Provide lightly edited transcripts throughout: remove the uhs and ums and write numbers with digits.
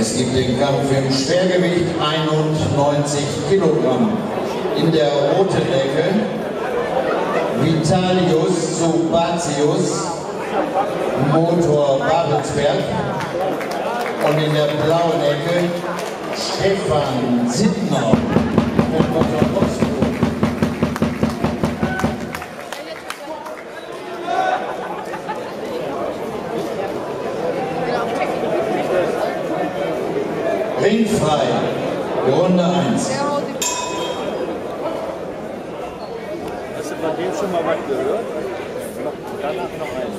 Es gibt den Kampf im Schwergewicht 91 Kilogramm. In der roten Ecke Vitalius Subatius, Motor Babelsberg. Und in der blauen Ecke Stefan Sittner vom Motor Boxen. Ringfrei, Runde 1. Hast du von dem schon mal was gehört? Danach noch eins.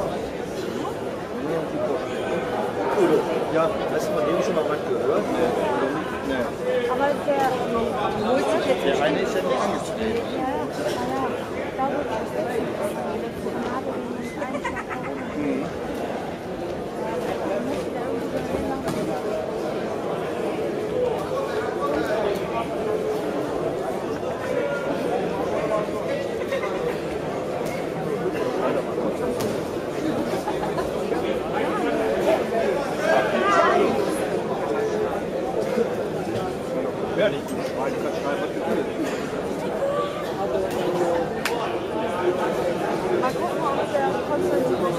Ja, hast du von dem schon mal was gehört? Nee. Aber der holt sich jetzt. Der eine ist ja nicht angetreten. Ja, nicht zu schreiben, kann schreiben, was du willst. Mal gucken, ob der konzentriert.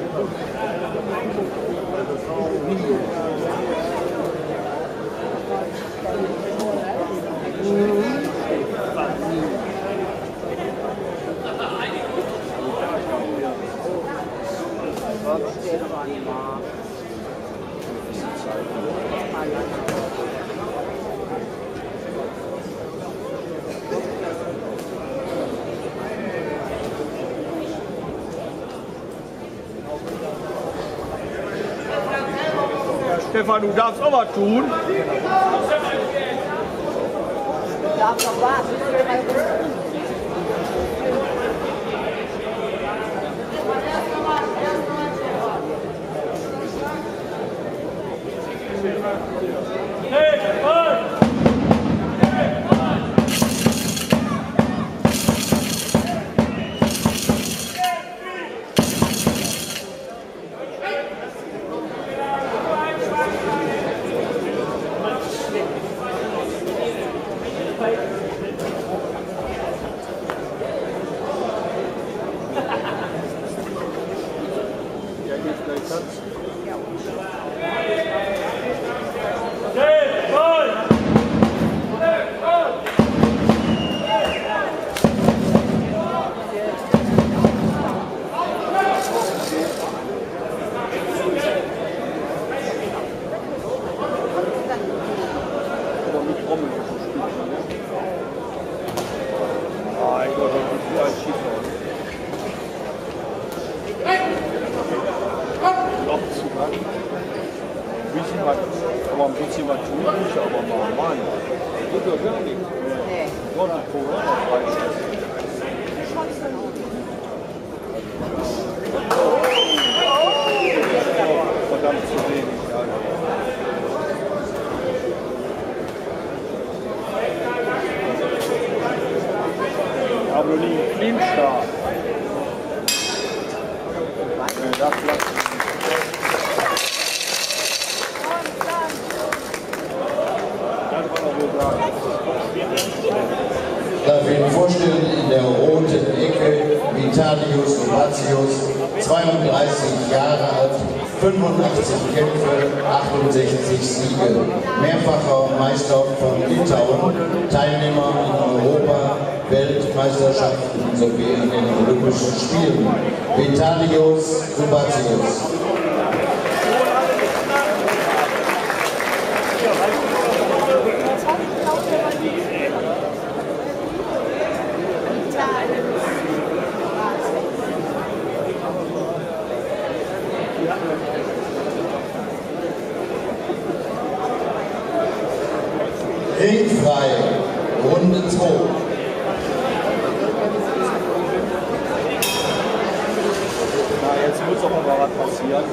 Stefan, du darfst auch was tun. Du darfst doch warten. Aber ein bisschen was tun muss ich aber mal. Mann, tut doch gar nichts. Nee. Gott, die Corona freischießen. Verdammt zu wenig, ja. Aber nie Filmstar. Das lassen. Darf ich Ihnen vorstellen, in der roten Ecke Vitalius Subatius, 32 Jahre alt, 85 Kämpfe, 68 Siege, mehrfacher Meister von Litauen, Teilnehmer in Europa, Weltmeisterschaften sowie an den Olympischen Spielen. Vitalius Subatius. Ringfrei, Runde 2. Na, jetzt muss doch mal was passieren.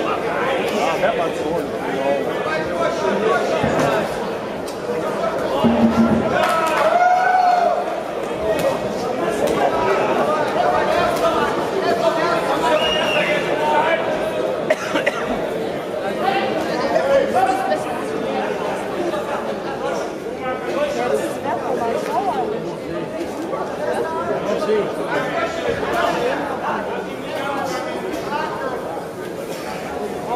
Ja, hört man schon. Genau.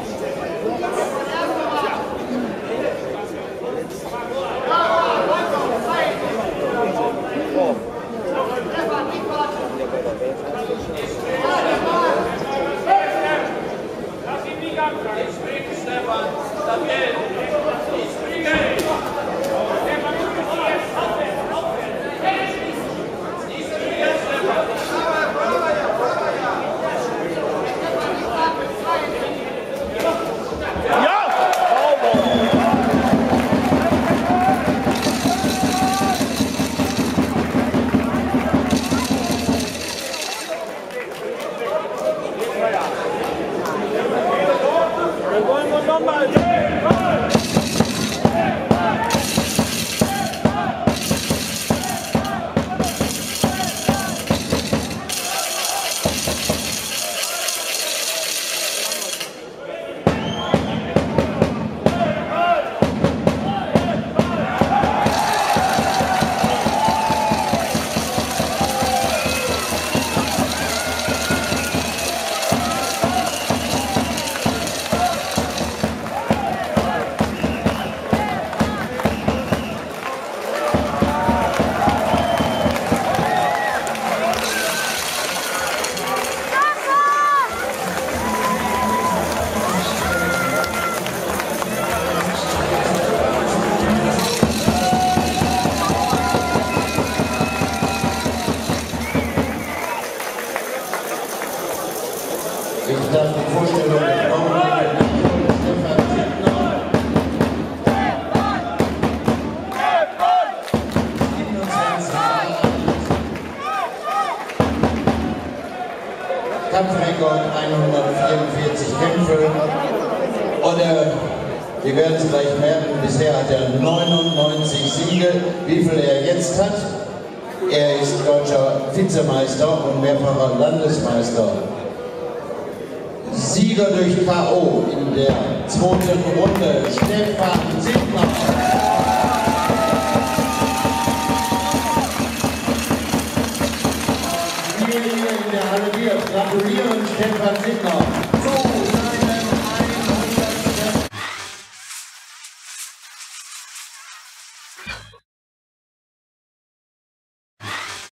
Kampfrekord 144 Kämpfe. Und wir werden es gleich merken, bisher hat er 99 Siege. Wie viel er jetzt hat? Er ist deutscher Vizemeister und mehrfacher Landesmeister. Sieger durch K.O. in der zweiten Runde, Stefan Sittner. Wir hier in der Halle, wir gratulieren Stefan Sittner.